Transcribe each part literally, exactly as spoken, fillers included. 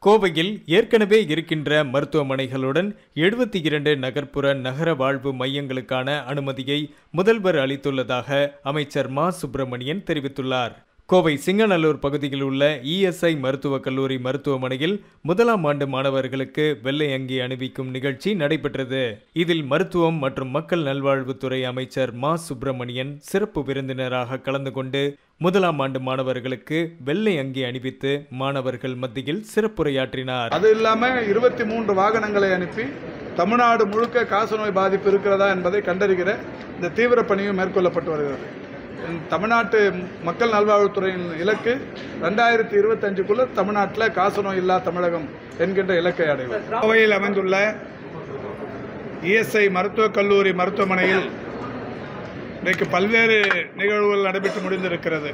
கோவையில் ஏற்கனவே இருக்கின்ற மருத்துவமனைகளுடன் எழுபத்தி இரண்டு நகர்ப்புற நகர வாழ்வு மையங்களுக்கான அனுமதியை முதல்வர் அளித்துள்ளதாக அமைச்சர் மா சுப்பிரமணியன் தெரிவித்துள்ளார். கோவை சிங்கநல்லூர் பகுதியில் உள்ள இஎஸ்ஐ மருத்துவக் கல்லூரி மருத்துவமனையில் முதலாம் ஆண்டு மாணவர்களுக்கு வெள்ளை அங்கி அணிவிக்கும் நிகழ்ச்சி நடைபெற்றது. இதில் மருத்துவம் மற்றும் மக்கள் நல்வாழ்வுத்துறை அமைச்சர் மா சுப்பிரமணியன் சிறப்பு விருந்தினராக கலந்து கொண்டு முதலாம் ஆண்டு மாணவர்களுக்கு வெள்ளை அங்கி அணிவித்து மாணவர்கள் மத்தியில் சிறப்புரையாற்றினார். அது இல்லாம இருபத்தி மூன்று வாகனங்களை அனுப்பி தமிழ்நாடு முழுக்க காசநோய் பாதிப்பு இருக்கிறதா என்பதை கண்டறிகிற இந்த தீவிர பணியும் மேற்கொள்ளப்பட்டு வருகிறது. தமிழ்நாட்டு மக்கள் நல்வாழ்வுத்துறையின் இலக்கு ரெண்டாயிரத்தி இருபத்தி அஞ்சுக்குள்ள தமிழ்நாட்டில் காசநோய் இல்லா தமிழகம் என்கின்ற இலக்கை அடைவோம். கோவையில் அமைந்துள்ள இஎஸ்ஐ மருத்துவக் கல்லூரி மருத்துவமனையில் இன்றைக்கு பல்வேறு நிகழ்வுகள் நடைபெற்று முடிந்திருக்கிறது.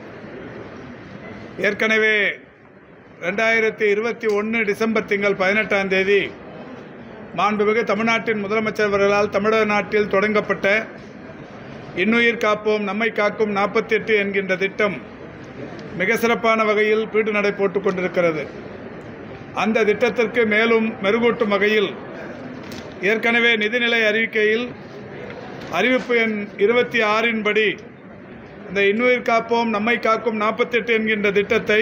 ஏற்கனவே ரெண்டாயிரத்தி இருபத்தி ஒன்று டிசம்பர் திங்கள் பதினெட்டாம் தேதி மாண்புமிகு தமிழ்நாட்டின் முதலமைச்சர் அவர்களால் தமிழக நாட்டில் தொடங்கப்பட்ட இன்னுயிர் காப்போம் நம்மை காக்கும் நாற்பத்தி எட்டு என்கின்ற திட்டம் மிக சிறப்பான வகையில் பீடு நடை போட்டுக் கொண்டிருக்கிறது. அந்த திட்டத்திற்கு மேலும் மெருகூட்டும் வகையில் ஏற்கனவே நிதிநிலை அறிவிக்கையில் அறிவிப்பு எண் இருபத்தி ஆறின் படி இந்த இன்னுயிர் காப்போம் நம்மை காக்கும் நாற்பத்தி எட்டு என்கின்ற திட்டத்தை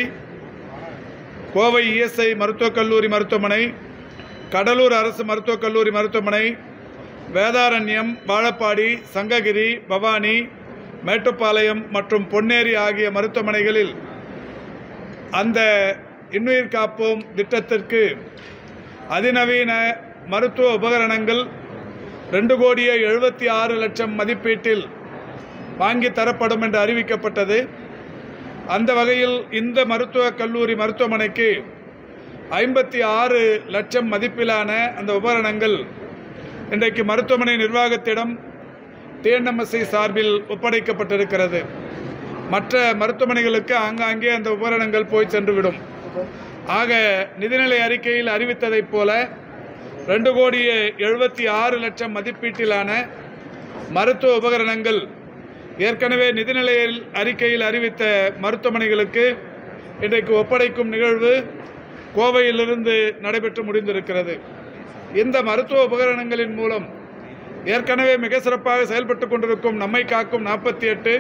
கோவை இஎஸ்ஐ மருத்துவக் கல்லூரி மருத்துவமனை, கடலூர் அரசு மருத்துவக் கல்லூரி மருத்துவமனை, வேதாரண்யம், வாழப்பாடி, சங்ககிரி, பவானி, மேட்டுப்பாளையம் மற்றும் பொன்னேரி ஆகிய மருத்துவமனைகளில் அந்த இன்னுயிர் காப்போம் திட்டத்திற்கு அதிநவீன மருத்துவ உபகரணங்கள் ரெண்டு கோடியே எழுபத்தி ஆறு லட்சம் மதிப்பீட்டில் வாங்கி தரப்படும் என்று அறிவிக்கப்பட்டது. அந்த வகையில் இந்த மருத்துவக் கல்லூரி மருத்துவமனைக்கு ஐம்பத்தி ஆறு லட்சம் மதிப்பிலான அந்த உபகரணங்கள் இன்றைக்கு மருத்துவமனை நிர்வாகத்திடம் டிஎன்எம்எஸ்சி சார்பில் ஒப்படைக்கப்பட்டிருக்கிறது. மற்ற மருத்துவமனைகளுக்கு ஆங்காங்கே அந்த உபகரணங்கள் போய் சென்றுவிடும். ஆக நிதிநிலை அறிக்கையில் அறிவித்ததைப் போல ரெண்டு கோடியே எழுபத்தி ஆறு லட்சம் மதிப்பீட்டிலான மருத்துவ உபகரணங்கள் ஏற்கனவே நிதிநிலை அறிக்கையில் அறிவித்த மருத்துவமனைகளுக்கு இன்றைக்கு ஒப்படைக்கும் நிகழ்வு கோவையிலிருந்து நடைபெற்று முடிந்திருக்கிறது. இந்த மருத்துவ உபகரணங்களின் மூலம் ஏற்கனவே மிக சிறப்பாக செயல்பட்டு கொண்டிருக்கும் நம்மை காக்கும் நாற்பத்தி எட்டு,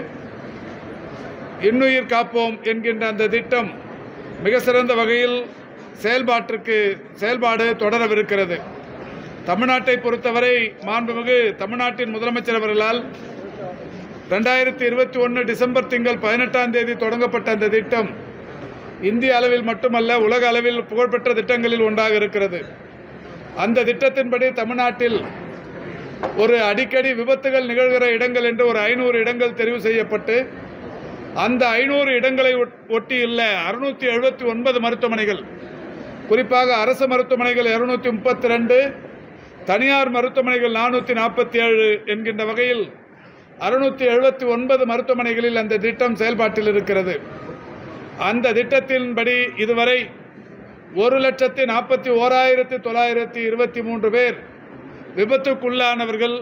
இன்னுயிர் காப்போம் என்கின்ற அந்த திட்டம் மிக சிறந்த வகையில் செயல்பாட்டிற்கு செயல்பாடு தொடரவிருக்கிறது. தமிழ்நாட்டை பொறுத்தவரை மாண்புமிகு தமிழ்நாட்டின் முதலமைச்சர் அவர்களால் ரெண்டாயிரத்தி இருபத்தி ஒன்று டிசம்பர் திங்கள் பதினெட்டாம் தேதி தொடங்கப்பட்ட அந்த திட்டம் இந்திய அளவில் மட்டுமல்ல உலக அளவில் புகழ்பெற்ற திட்டங்களில் ஒன்றாக இருக்கிறது. அந்த திட்டத்தின்படி தமிழ்நாட்டில் ஒரு அடிக்கடி விபத்துகள் நிகழ்கிற இடங்கள் என்று ஒரு ஐநூறு இடங்கள் தெரிவு செய்யப்பட்டு அந்த ஐநூறு இடங்களை ஒட்டியுள்ள அறுநூற்றி எழுபத்தி ஒன்பது மருத்துவமனைகள், குறிப்பாக அரசு மருத்துவமனைகள் இருநூத்தி முப்பத்தி ரெண்டு, தனியார் மருத்துவமனைகள் நானூற்றி நாற்பத்தி ஏழு என்கின்ற வகையில் அறுநூற்றி எழுபத்தி ஒன்பது மருத்துவமனைகளில் அந்த திட்டம் செயல்பாட்டில் இருக்கிறது. அந்த திட்டத்தின்படி இதுவரை ஒரு லட்சத்தி நாற்பத்தி ஓராயிரத்தி தொள்ளாயிரத்தி இருபத்தி மூன்று பேர் விபத்துக்குள்ளானவர்கள்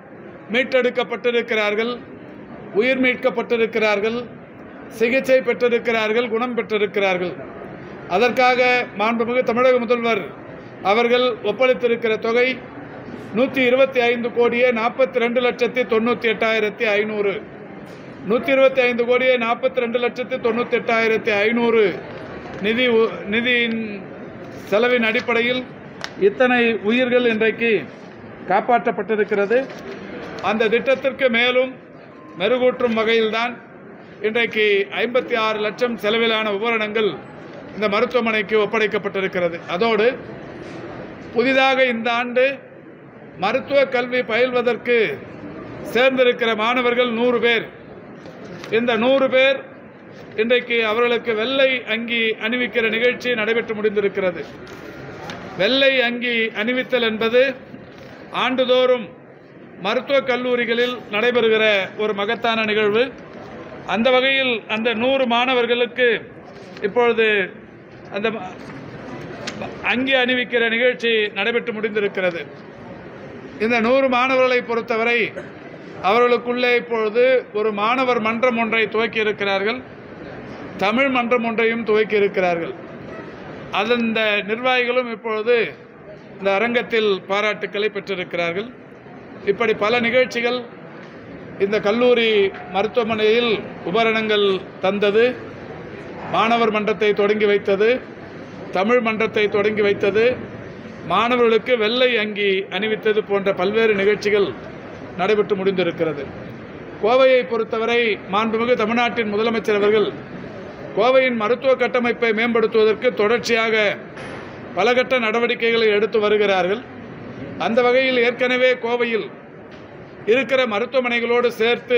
மீட்டெடுக்கப்பட்டிருக்கிறார்கள், உயிர் மீட்கப்பட்டிருக்கிறார்கள், சிகிச்சை பெற்றிருக்கிறார்கள், குணம் பெற்றிருக்கிறார்கள். அதற்காக மாண்புமிகு தமிழக முதல்வர் அவர்கள் ஒப்படைத்திருக்கிற தொகை நூற்றி இருபத்தி ஐந்து கோடியே நாற்பத்தி ரெண்டு லட்சத்தி தொண்ணூற்றி எட்டாயிரத்தி ஐநூறு நூற்றி இருபத்தி ஐந்து கோடியே நாற்பத்தி ரெண்டு லட்சத்தி தொண்ணூற்றி எட்டாயிரத்தி ஐநூறு நிதி நிதியின் செலவின் அடிப்படையில் இத்தனை உயிர்கள் இன்றைக்கு காப்பாற்றப்பட்டிருக்கிறது. அந்த திட்டத்திற்கு மேலும் மெருகூற்றும் வகையில்தான் இன்றைக்கு ஐம்பத்தி ஆறு லட்சம் செலவிலான உபகரணங்கள் இந்த மருத்துவமனைக்கு ஒப்படைக்கப்பட்டிருக்கிறது. அதோடு புதிதாக இந்த ஆண்டு மருத்துவ கல்வி பயில்வதற்கு சேர்ந்திருக்கிற மாணவர்கள் நூறு பேர். இந்த நூறு பேர் இன்றைக்கு அவர்களுக்கு வெள்ளை அங்கி அணிவிக்கிற நிகழ்ச்சி நடைபெற்று முடிந்திருக்கிறது. வெள்ளை அங்கி அணிவித்தல் என்பது ஆண்டுதோறும் மருத்துவக் கல்லூரிகளில் நடைபெறுகிற ஒரு மகத்தான நிகழ்வு. அந்த வகையில் அந்த நூறு மாணவர்களுக்கு இப்பொழுது அந்த அங்கி அணிவிக்கிற நிகழ்ச்சி நடைபெற்று முடிந்திருக்கிறது. இந்த நூறு மாணவர்களை பொறுத்தவரை அவர்களுக்குள்ளே இப்பொழுது ஒரு மாணவர் மன்றம் ஒன்றை துவக்கி இருக்கிறார்கள், தமிழ் மன்றம் ஒன்றையும் துவக்கி இருக்கிறார்கள். அந்த நிர்வாகிகளும் இப்பொழுது இந்த அரங்கத்தில் பாராட்டுக்களை பெற்றிருக்கிறார்கள். இப்படி பல நிகழ்ச்சிகள் இந்த கல்லூரி மருத்துவமனையில் உபகரணங்கள் தந்தது, மாணவர் மன்றத்தை தொடங்கி வைத்தது, தமிழ் மன்றத்தை தொடங்கி வைத்தது, மாணவர்களுக்கு வெள்ளை அங்கி அணிவித்தது போன்ற பல்வேறு நிகழ்ச்சிகள் நடைபெற்று முடிந்திருக்கிறது. கோவையை பொறுத்தவரை மாண்புமிகு தமிழ்நாட்டின் முதலமைச்சர் அவர்கள் கோவையின் மருத்துவ கட்டமைப்பை மேம்படுத்துவதற்கு தொடர்ச்சியாக பலகட்ட நடவடிக்கைகளை எடுத்து வருகிறார்கள். அந்த வகையில் ஏற்கனவே கோவையில் இருக்கிற மருத்துவமனைகளோடு சேர்த்து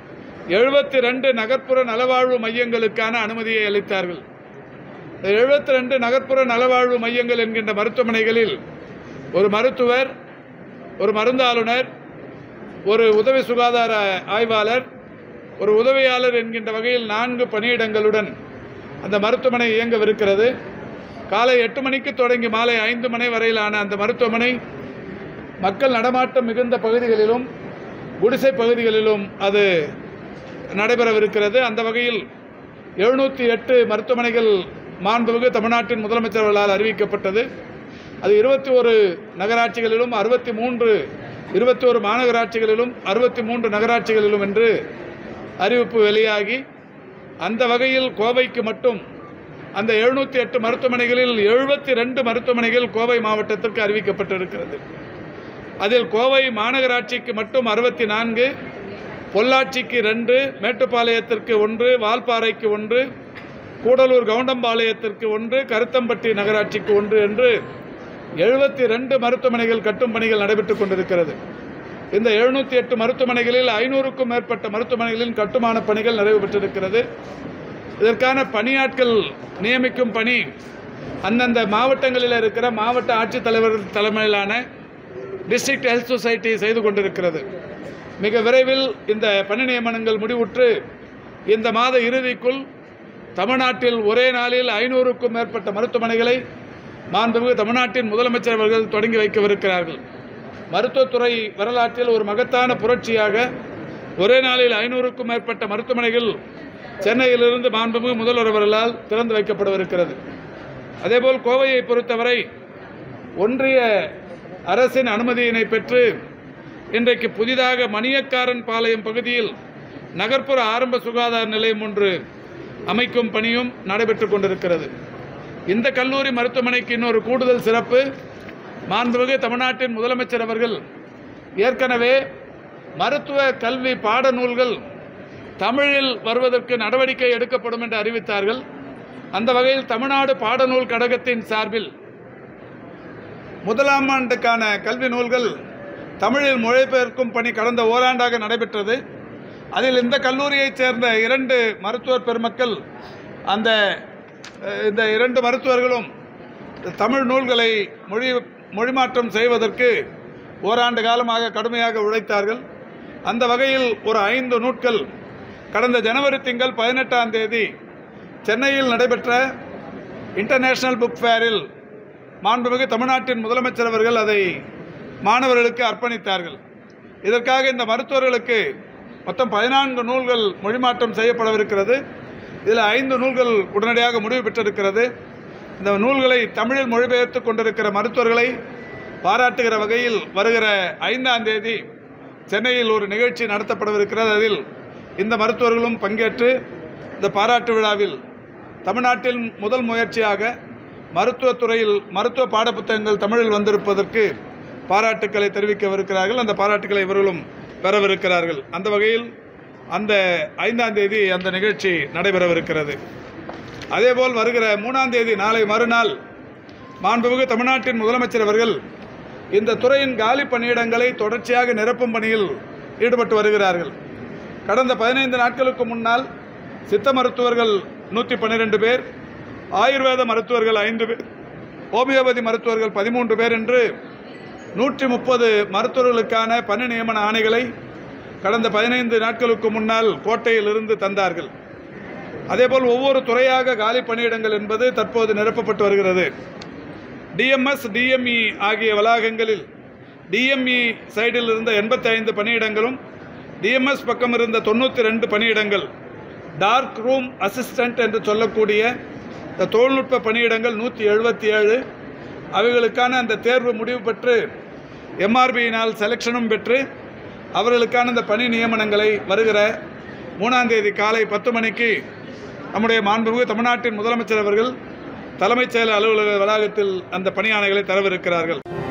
எழுபத்தி ரெண்டு நகர்ப்புற நலவாழ்வு மையங்களுக்கான அனுமதியை அளித்தார்கள். எழுபத்தி ரெண்டு நகர்ப்புற நலவாழ்வு மையங்கள் என்கின்ற மருத்துவமனைகளில் ஒரு மருத்துவர், ஒரு மருந்தாளுநர், ஒரு உதவி சுகாதார ஆய்வாளர், ஒரு உதவியாளர் என்கின்ற வகையில் நான்கு பணியிடங்களுடன் அந்த மருத்துவமனை இயங்கவிருக்கிறது. காலை எட்டு மணிக்கு தொடங்கி மாலை ஐந்து மணி வரையிலான அந்த மருத்துவமனை மக்கள் நடமாட்டம் மிகுந்த பகுதிகளிலும் குடிசை பகுதிகளிலும் அது நடைபெறவிருக்கிறது. அந்த வகையில் எழுநூற்றி எட்டு மருத்துவமனைகள் மாண்புமிகு தமிழ்நாட்டின் முதலமைச்சர்களால் அறிவிக்கப்பட்டது. அது இருபத்தி ஒரு நகராட்சிகளிலும் அறுபத்தி மூன்று இருபத்தி ஒரு மாநகராட்சிகளிலும் அறுபத்தி மூன்று நகராட்சிகளிலும் என்று அறிவிப்பு வெளியாகி, அந்த வகையில் கோவைக்கு மட்டும் அந்த எழுநூற்றி எட்டு மருத்துவமனைகளில் எழுபத்தி ரெண்டு மருத்துவமனைகள் கோவை மாவட்டத்திற்கு அறிவிக்கப்பட்டிருக்கிறது. அதில் கோவை மாநகராட்சிக்கு மட்டும் அறுபத்தி நான்கு, பொள்ளாச்சிக்கு ரெண்டு, மேட்டுப்பாளையத்திற்கு ஒன்று, வால்பாறைக்கு ஒன்று, கூடலூர் கவுண்டம்பாளையத்திற்கு ஒன்று, கருத்தம்பட்டி நகராட்சிக்கு ஒன்று என்று எழுபத்தி ரெண்டு மருத்துவமனைகள் கட்டும் பணிகள் நடைபெற்றுக் கொண்டிருக்கிறது. இந்த எழுநூற்றி எட்டு மருத்துவமனைகளில் ஐநூறுக்கும் மேற்பட்ட மருத்துவமனைகளின் கட்டுமான பணிகள் நிறைவு பெற்றிருக்கிறது. இதற்கான பணியாட்கள் நியமிக்கும் பணி அந்தந்த மாவட்டங்களில் இருக்கிற மாவட்ட ஆட்சித்தலைவர் தலைமையிலான டிஸ்ட்ரிக்ட் ஹெல்த் சொசைட்டி செய்து கொண்டிருக்கிறது. மிக விரைவில் இந்த பணி நியமனங்கள் முடிவுற்று இந்த மாத இறுதிக்குள் தமிழ்நாட்டில் ஒரே நாளில் ஐநூறுக்கும் மேற்பட்ட மருத்துவமனைகளை மாண்புமிகு தமிழ்நாட்டின் முதலமைச்சர் அவர்கள் தொடங்கி வைக்கவிருக்கிறார்கள். மருத்துவத்துறை வரலாற்றில் ஒரு மகத்தான புரட்சியாக ஒரே நாளில் ஐநூறுக்கும் மேற்பட்ட மருத்துவமனைகள் சென்னையிலிருந்து மாண்புமிகு முதல்வர் அவர்களால் திறந்து வைக்கப்படவிருக்கிறது. அதேபோல் கோவையை பொறுத்தவரை ஒன்றிய அரசின் அனுமதியினை பெற்று இன்றைக்கு புதிதாக மணியக்காரன் பாளையம் பகுதியில் நகர்ப்புற ஆரம்ப சுகாதார நிலையம் ஒன்று அமைக்கும் பணியும் நடைபெற்றுக் கொண்டிருக்கிறது. இந்த கல்லூரி மருத்துவமனைக்கு இன்னொரு கூடுதல் சிறப்பு, மாண்புமிகு தமிழ்நாட்டின் முதலமைச்சர் அவர்கள் ஏற்கனவே மருத்துவ கல்வி பாடநூல்கள் தமிழில் வருவதற்கு நடவடிக்கை எடுக்கப்படும் என்று அறிவித்தார்கள். அந்த வகையில் தமிழ்நாடு பாடநூல் கழகத்தின் சார்பில் முதலாம் ஆண்டுக்கான கல்வி நூல்கள் தமிழில் மொழிபெயர்க்கும் பணி கடந்த ஓராண்டாக நடைபெற்றது. அதில் இந்த கல்லூரியைச் சேர்ந்த இரண்டு மருத்துவர் பெருமக்கள், அந்த இந்த இரண்டு மருத்துவர்களும் தமிழ் நூல்களை மொழி மொழிமாற்றம் செய்வதற்கு ஓராண்டு காலமாக கடுமையாக உழைத்தார்கள். அந்த வகையில் ஒரு ஐந்து நூட்கள் கடந்த ஜனவரி திங்கள் பதினெட்டாம் தேதி சென்னையில் நடைபெற்ற இன்டர்நேஷனல் புக் ஃபேரில் மாண்புமிகு தமிழ்நாட்டின் முதலமைச்சர் அவர்கள் அதை மாணவர்களுக்கு அர்ப்பணித்தார்கள். இதற்காக இந்த மருத்துவர்களுக்கு மொத்தம் பதினான்கு நூல்கள் மொழிமாற்றம் செய்யப்படவிருக்கிறது. இதில் ஐந்து நூல்கள் உடனடியாக முடிவு பெற்றிருக்கிறது. இந்த நூல்களை தமிழில் மொழிபெயர்த்து கொண்டிருக்கிற மருத்துவர்களை பாராட்டுகிற வகையில் வருகிற ஐந்தாம் தேதி சென்னையில் ஒரு நிகழ்ச்சி நடத்தப்படவிருக்கிறது. அதில் இந்த மருத்துவர்களும் பங்கேற்று இந்த பாராட்டு விழாவில் தமிழ்நாட்டில் முதல் முயற்சியாக மருத்துவத்துறையில் மருத்துவ பாடப்புத்தகங்கள் தமிழில் வந்திருப்பதற்கு பாராட்டுக்களை தெரிவிக்கவிருக்கிறார்கள். அந்த பாராட்டுக்களை இவர்களும் பெறவிருக்கிறார்கள். அந்த வகையில் அந்த ஐந்தாம் தேதி அந்த நிகழ்ச்சி நடைபெறவிருக்கிறது. அதேபோல் வருகிற மூணாம் தேதி நாளை மறுநாள் மாண்புமிகு தமிழ்நாட்டின் முதலமைச்சர் அவர்கள் இந்த துறையின் காலி பணியிடங்களை தொடர்ச்சியாக நிரப்பும் பணியில் ஈடுபட்டு வருகிறார்கள். கடந்த பதினைந்து நாட்களுக்கு முன்னால் சித்த மருத்துவர்கள் நூற்றி பன்னிரெண்டு பேர், ஆயுர்வேத மருத்துவர்கள் ஐந்து பேர், ஹோமியோபதி மருத்துவர்கள் பதிமூன்று பேர் என்று நூற்றி முப்பது மருத்துவர்களுக்கான பணி நியமன ஆணைகளை கடந்த பதினைந்து நாட்களுக்கு முன்னால் கோட்டையிலிருந்து தந்தார்கள். அதேபோல் ஒவ்வொரு துறையாக காலி பணியிடங்கள் என்பது தற்போது நிரப்பப்பட்டு வருகிறது. டிஎம்எஸ் டிஎம்இ ஆகிய வளாகங்களில் டிஎம்இ சைடில் இருந்த எண்பத்தி ஐந்து பணியிடங்களும் டிஎம்எஸ் பக்கம் இருந்த தொண்ணூற்றி ரெண்டு பணியிடங்கள் டார்க் ரூம் அசிஸ்டன்ட் என்று சொல்லக்கூடிய இந்த தொழில்நுட்ப பணியிடங்கள் நூற்றி எழுபத்தி ஏழு. அவைகளுக்கான அந்த தேர்வு முடிவு பெற்று எம்ஆர்பியினால் செலெக்ஷனும் பெற்று அவர்களுக்கான இந்த பணி நியமனங்களை வருகிற மூணாம் தேதி காலை பத்து மணிக்கு நம்முடைய மாண்புமிகு தமிழ்நாட்டின் முதலமைச்சர் அவர்கள் தலைமைச் செயலர் அலுவலக வளாகத்தில் அந்த பணியாணைகளை தரவிருக்கிறார்கள்.